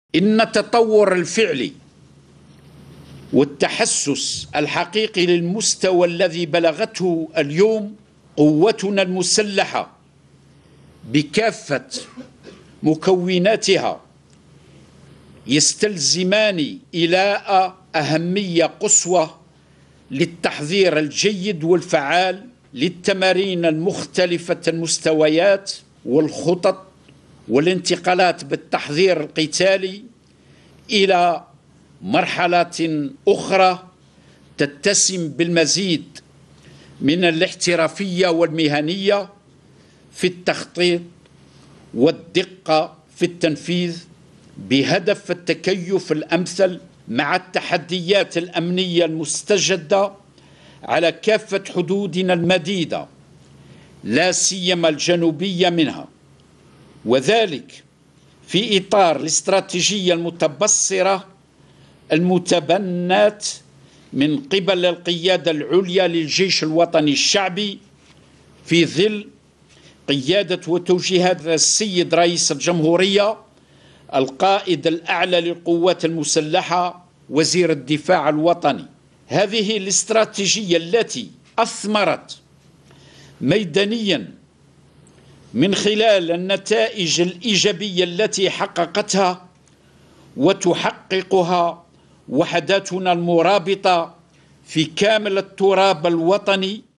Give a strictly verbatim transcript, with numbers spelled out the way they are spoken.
إن التطور الفعلي والتحسس الحقيقي للمستوى الذي بلغته اليوم قوتنا المسلحة بكافة مكوناتها يستلزمان إلاء أهمية قصوى للتحضير الجيد والفعال للتمارين المختلفة المستويات والخطط والانتقالات بالتحضير القتالي إلى مرحلة أخرى تتسم بالمزيد من الاحترافية والمهنية في التخطيط والدقة في التنفيذ بهدف التكيف الأمثل مع التحديات الأمنية المستجدة على كافة حدودنا المديدة لا سيما الجنوبية منها، وذلك في إطار الاستراتيجية المتبصرة المتبنات من قبل القيادة العليا للجيش الوطني الشعبي في ظل قيادة وتوجيهات السيد رئيس الجمهورية القائد الأعلى للقوات المسلحة وزير الدفاع الوطني. هذه الاستراتيجية التي أثمرت ميدانيا من خلال النتائج الإيجابية التي حققتها وتحققها وحداتنا المرابطة في كامل التراب الوطني